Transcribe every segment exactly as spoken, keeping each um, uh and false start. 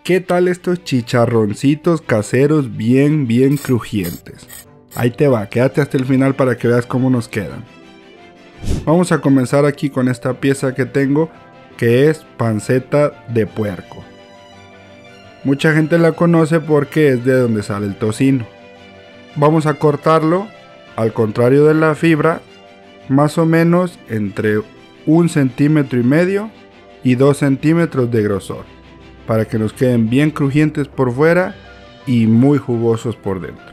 ¿Qué tal estos chicharroncitos caseros bien bien crujientes? Ahí te va, quédate hasta el final para que veas cómo nos quedan. Vamos a comenzar aquí con esta pieza que tengo, que es panceta de puerco. Mucha gente la conoce porque es de donde sale el tocino. Vamos a cortarlo, al contrario de la fibra, más o menos entre un centímetro y medio y dos centímetros de grosor, para que nos queden bien crujientes por fuera y muy jugosos por dentro.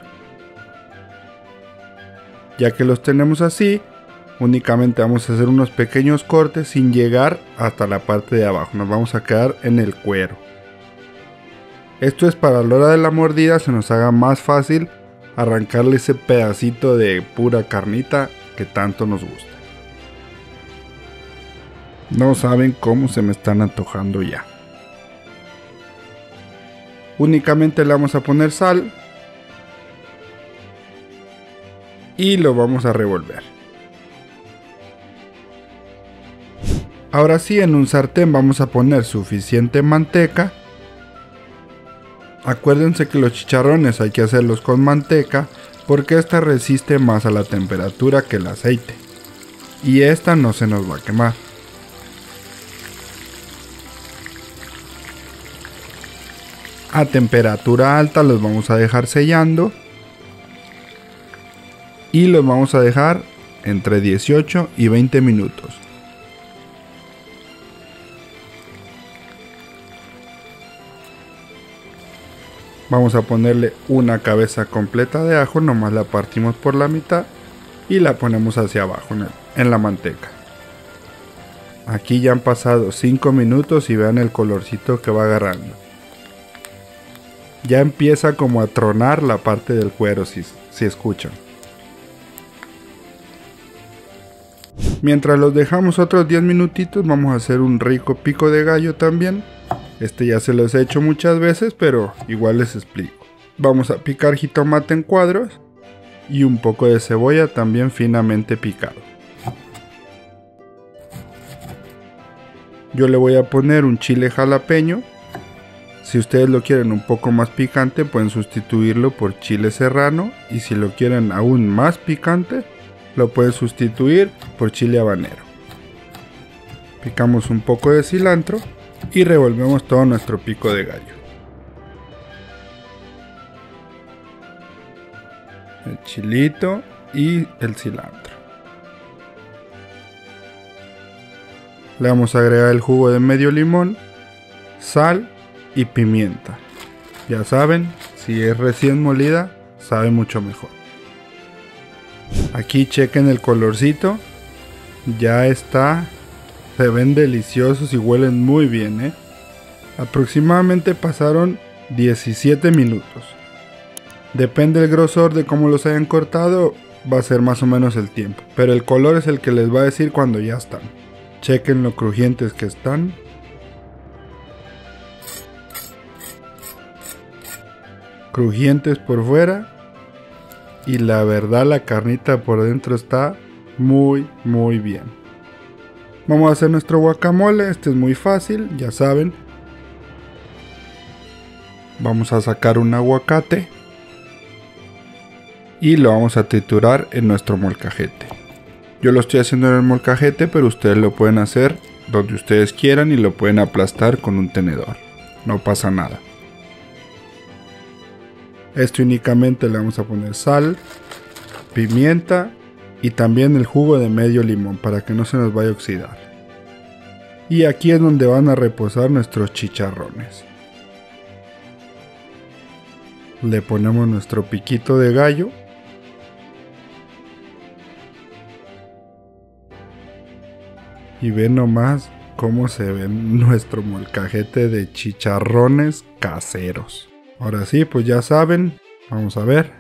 Ya que los tenemos así, únicamente vamos a hacer unos pequeños cortes sin llegar hasta la parte de abajo, nos vamos a quedar en el cuero. Esto es para la hora de la mordida se nos haga más fácil arrancarle ese pedacito de pura carnita que tanto nos gusta. No saben cómo se me están antojando ya. Únicamente le vamos a poner sal y lo vamos a revolver. Ahora sí, en un sartén vamos a poner suficiente manteca. Acuérdense que los chicharrones hay que hacerlos con manteca porque esta resiste más a la temperatura que el aceite y esta no se nos va a quemar. A temperatura alta los vamos a dejar sellando y los vamos a dejar entre dieciocho y veinte minutos. Vamos a ponerle una cabeza completa de ajo, nomás la partimos por la mitad y la ponemos hacia abajo en, el, en la manteca. Aquí ya han pasado cinco minutos y vean el colorcito que va agarrando. Ya empieza como a tronar la parte del cuero, si, si escuchan. Mientras los dejamos otros diez minutitos, vamos a hacer un rico pico de gallo también. Este ya se los he hecho muchas veces, pero igual les explico. Vamos a picar jitomate en cuadros y un poco de cebolla también finamente picado. Yo le voy a poner un chile jalapeño. Si ustedes lo quieren un poco más picante, pueden sustituirlo por chile serrano, y si lo quieren aún más picante, lo pueden sustituir por chile habanero. Picamos un poco de cilantro y revolvemos todo nuestro pico de gallo. El chilito y el cilantro. Le vamos a agregar el jugo de medio limón, sal y pimienta. Ya saben, si es recién molida, sabe mucho mejor. Aquí chequen el colorcito. Ya está. Se ven deliciosos y huelen muy bien, ¿eh? Aproximadamente pasaron diecisiete minutos. Depende del grosor de cómo los hayan cortado, va a ser más o menos el tiempo. Pero el color es el que les va a decir cuando ya están. Chequen lo crujientes que están. Crujientes por fuera. Y la verdad la carnita por dentro está muy muy bien. Vamos a hacer nuestro guacamole, este es muy fácil, ya saben. Vamos a sacar un aguacate y lo vamos a triturar en nuestro molcajete. Yo lo estoy haciendo en el molcajete, pero ustedes lo pueden hacer donde ustedes quieran y lo pueden aplastar con un tenedor. No pasa nada. Esto únicamente le vamos a poner sal, pimienta y también el jugo de medio limón para que no se nos vaya a oxidar. Y aquí es donde van a reposar nuestros chicharrones. Le ponemos nuestro piquito de gallo. Y ven nomás cómo se ve nuestro molcajete de chicharrones caseros. Ahora sí, pues ya saben, vamos a ver.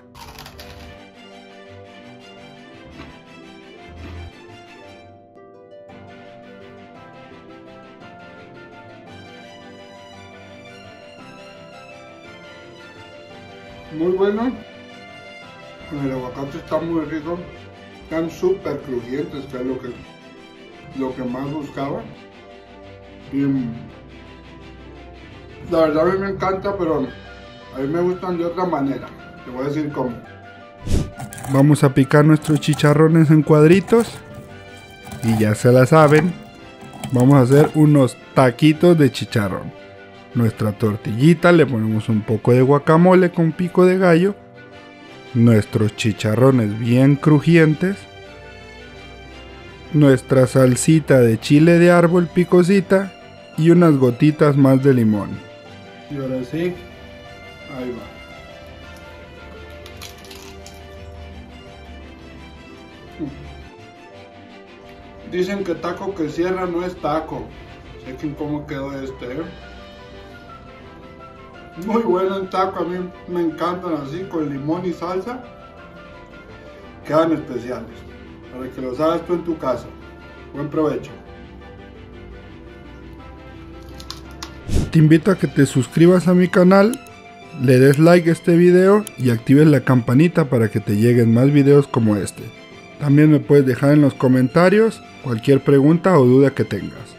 Muy bueno. El aguacate está muy rico. Están súper crujientes, que es lo que, lo que más buscaba. Y La verdad a mí me encanta, pero a mí me gustan de otra manera. Te voy a decir cómo. Vamos a picar nuestros chicharrones en cuadritos. Y ya se la saben. Vamos a hacer unos taquitos de chicharrón. Nuestra tortillita, le ponemos un poco de guacamole con pico de gallo. Nuestros chicharrones bien crujientes. Nuestra salsita de chile de árbol picosita. Y unas gotitas más de limón. Y ahora sí, ahí va. Dicen que taco que cierra no es taco. Chequen cómo quedó este, ¿eh? Muy bueno el taco, a mí me encantan así con limón y salsa. Quedan especiales. Para que los hagas tú en tu casa. Buen provecho. Te invito a que te suscribas a mi canal, le des like a este video y actives la campanita para que te lleguen más videos como este. También me puedes dejar en los comentarios cualquier pregunta o duda que tengas.